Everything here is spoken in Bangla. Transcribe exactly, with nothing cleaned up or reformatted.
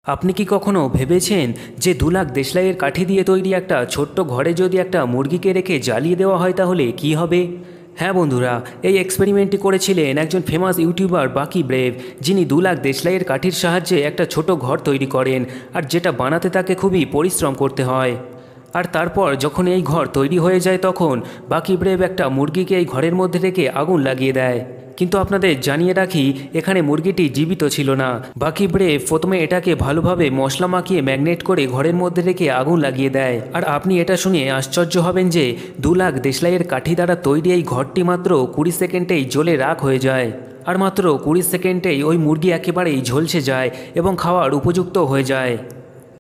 আপনি কি কখনো ভেবেছেন যে দু লাখ দেশলাইয়ের কাঠি দিয়ে তৈরি একটা ছোট্ট ঘরে যদি একটা মুরগিকে রেখে জ্বালিয়ে দেওয়া হয় তাহলে কি হবে? হ্যাঁ বন্ধুরা, এই এক্সপেরিমেন্টটি করেছিলেন একজন ফেমাস ইউটিউবার বাকি ব্রেভ, যিনি দু লাখ দেশলাইয়ের কাঠির সাহায্যে একটা ছোট ঘর তৈরি করেন, আর যেটা বানাতে তাকে খুবই পরিশ্রম করতে হয়। আর তারপর যখন এই ঘর তৈরি হয়ে যায় তখন বাকি ব্রেভ একটা মুরগিকে এই ঘরের মধ্যে রেখে আগুন লাগিয়ে দেয়। কিন্তু আপনাদের জানিয়ে রাখি, এখানে মুরগিটি জীবিত ছিল না। বাকি ব্রেভ প্রথমে এটাকে ভালোভাবে মশলা মাখিয়ে ম্যাগনেট করে ঘরের মধ্যে রেখে আগুন লাগিয়ে দেয়। আর আপনি এটা শুনে আশ্চর্য হবেন যে দু লাখ দেশলাইয়ের কাঠি দ্বারা তৈরি এই ঘরটি মাত্র কুড়ি সেকেন্ডেই জ্বলে রাখ হয়ে যায়। আর মাত্র কুড়ি সেকেন্ডেই ওই মুরগি একেবারেই ঝলসে যায় এবং খাওয়ার উপযুক্ত হয়ে যায়।